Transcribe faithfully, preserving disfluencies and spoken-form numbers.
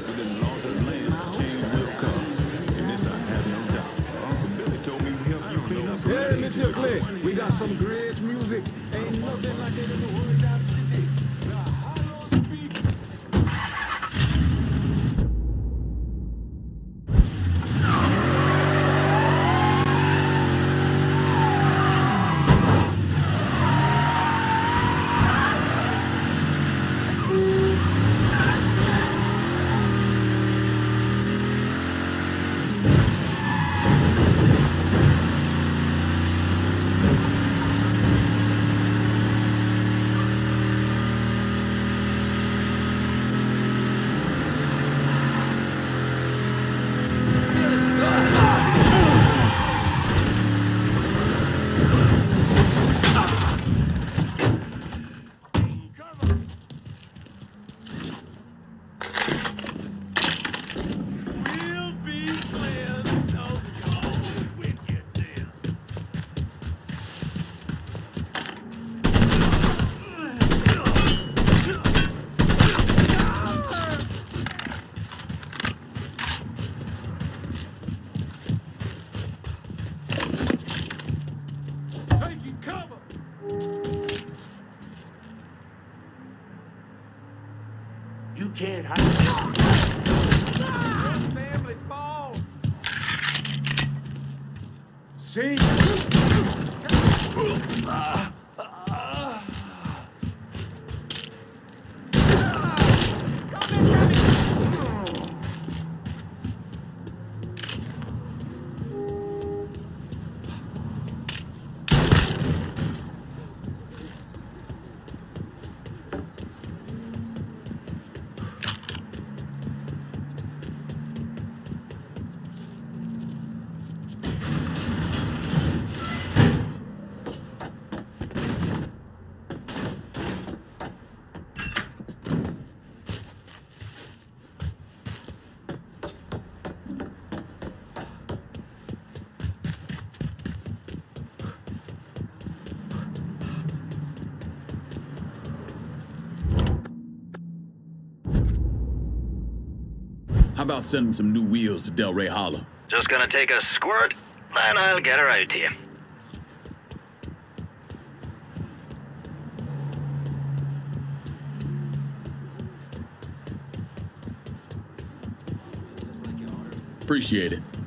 within the laws of the land, change will come. And this I have no doubt. Uncle Billy told me he helped you clean up. Hey, Mister Clay, we got some great music. Ain't nothing like it in the world down the city. You can't hide. Family falls. See? How about sending some new wheels to Delray Hollow? Just gonna take a squirt, and I'll get her out to you. Appreciate it.